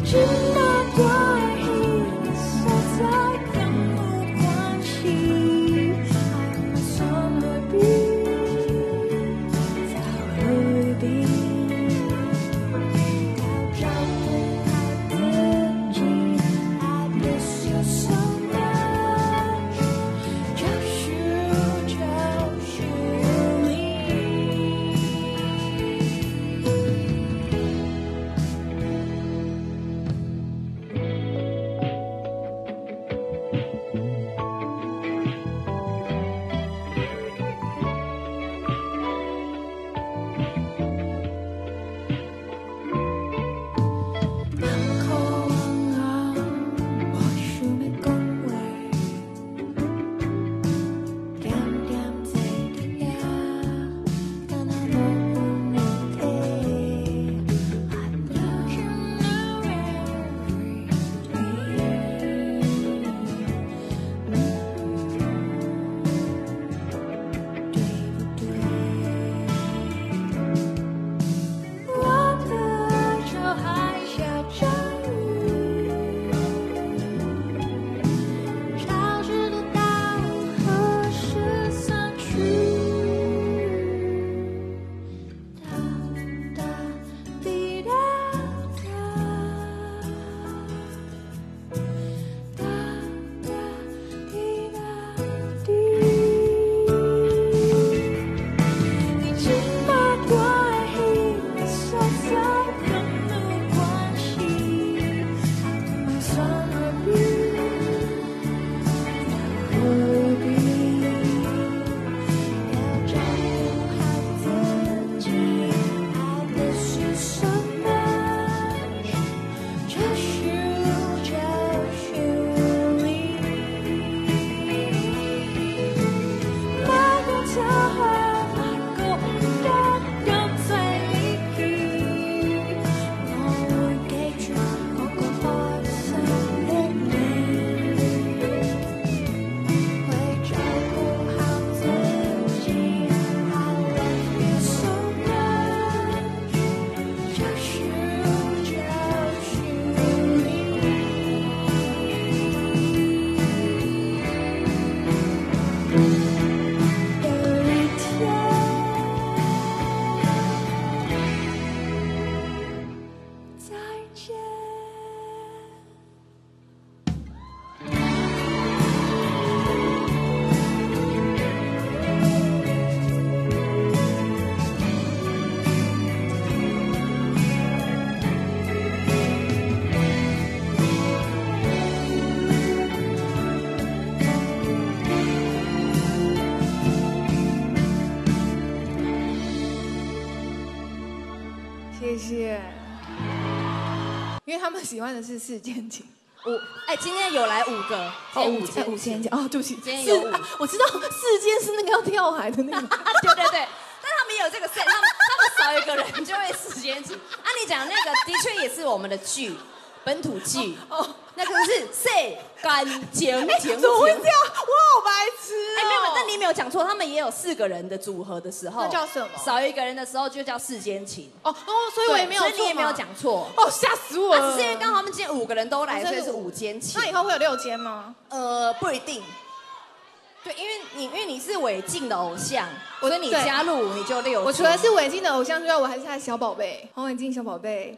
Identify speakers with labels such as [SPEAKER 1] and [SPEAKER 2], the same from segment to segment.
[SPEAKER 1] 谢谢。因为他们喜欢的是世间情。
[SPEAKER 2] 今天有来5个，
[SPEAKER 1] 五千件哦，对不起，
[SPEAKER 2] 今天有
[SPEAKER 1] 我知道世间是那个要跳海的那个，
[SPEAKER 2] 对对对，但他们也有这个 set， 他们少一个人就会世间情。你讲那个的确也是我们的剧，本土剧，那个是世间情。
[SPEAKER 1] 怎么会这样？我好白痴哦！
[SPEAKER 2] 没有，但你没有讲错，他们也有4个人的组合的时候，
[SPEAKER 1] 那叫什么？
[SPEAKER 2] 少一个人的时候就叫世间情。
[SPEAKER 1] 所以我也没有错，
[SPEAKER 2] 所以你也没有讲错。
[SPEAKER 1] 吓死我了！
[SPEAKER 2] 只是因为刚好他们今天5个人都来，所以是5间情。
[SPEAKER 1] 那以后会有6间吗？
[SPEAKER 2] 不一定。对，因为你是韦静的偶像，所以你加入你就6间。
[SPEAKER 1] 我除了是韦静的偶像之外，我还是他的小宝贝，黄伟静小宝贝。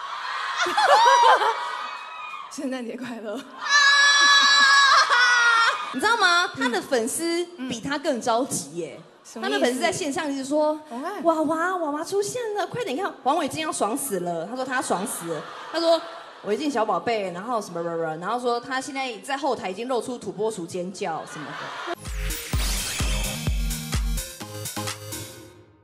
[SPEAKER 1] 圣诞节快乐！
[SPEAKER 2] 你知道吗？他的粉丝比他更着急耶。他的粉丝在线上一直说：“娃娃出现了，快点看，黄伟晋要爽死了。”他说他爽死了。他说伟晋小宝贝，然后什么，然后说他现在在后台已经露出土拨鼠尖叫什么的。